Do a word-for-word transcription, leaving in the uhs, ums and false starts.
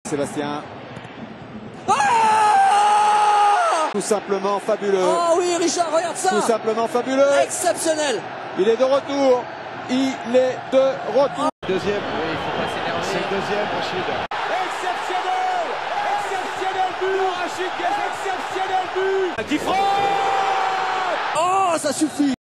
Sébastien. Ah, tout simplement fabuleux. Oh oui, Richard, regarde ça. Tout simplement fabuleux. Exceptionnel. Il est de retour. Il est de retour. Deuxième. Oui, il faut pas s'énerver. C'est le deuxième, Rachid. Exceptionnel. Exceptionnel but. Rachid, exceptionnel but. Qui frappe. Oh, ça suffit.